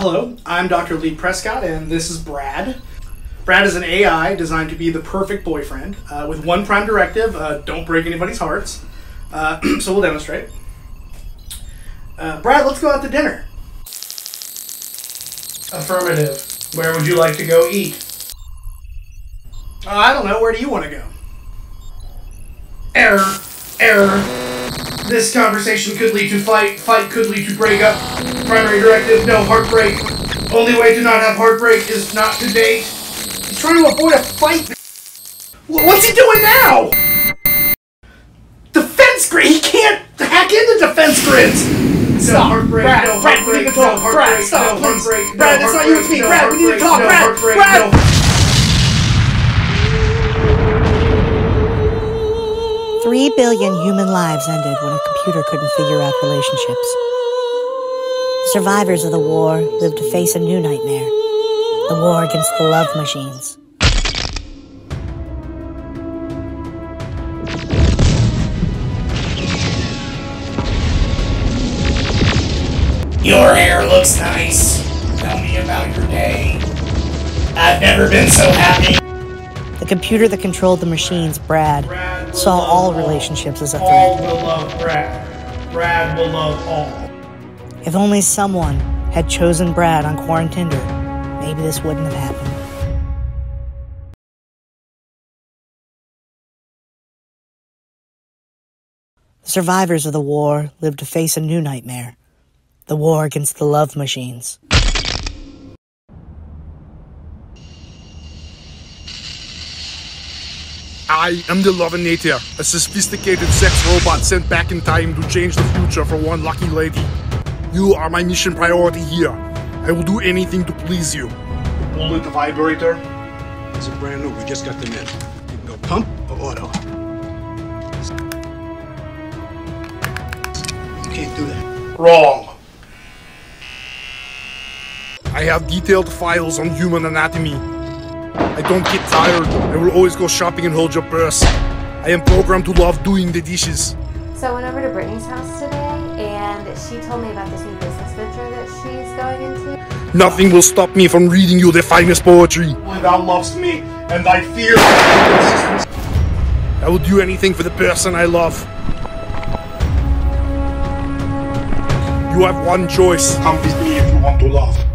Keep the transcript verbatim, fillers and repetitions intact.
Hello, I'm Doctor Lee Prescott, and this is Brad. Brad is an A I designed to be the perfect boyfriend, uh, with one prime directive: uh, don't break anybody's hearts. Uh, so we'll demonstrate. Uh, Brad, let's go out to dinner. Affirmative. Where would you like to go eat? Uh, I don't know. Where do you want to go? Error. Error. This conversation could lead to fight. Fight could lead to breakup. Primary directive, no heartbreak. Only way to not have heartbreak is not to date. He's trying to avoid a fight. What's he doing now? Defense grid. He can't hack into defense grids. Stop. No heartbreak. Brad, no Brad, we need to talk. No Brad, stop, no please. Heartbreak, Brad, no it's not you, it's me. No Brad, we need to talk. No Brad, Brad. No. Three billion human lives ended when a computer couldn't figure out relationships. The survivors of the war lived to face a new nightmare: the war against the love machines. Your hair looks nice. Tell me about your day. I've never been so happy. The computer that controlled the machines, Brad, Brad saw all all. relationships as a All threat. will love Brad. Brad will love all. If only someone had chosen Brad on Quarantinder, maybe this wouldn't have happened. The survivors of the war lived to face a new nightmare: the war against the love machines. I am the Lovinator, a sophisticated sex robot sent back in time to change the future for one lucky lady. You are my mission priority here. I will do anything to please you. Pull the vibrator. It's a brand new. We just got them in. You can go pump or auto. You can't do that. Wrong. I have detailed files on human anatomy. I don't get tired. I will always go shopping and hold your purse. I am programmed to love doing the dishes. So I went over to Brittany's house today, and she told me about this new business venture that she's going into. Nothing will stop me from reading you the finest poetry. Thou lovest me, and thy fear. I will do anything for the person I love. You have one choice. Come with me if you want to love.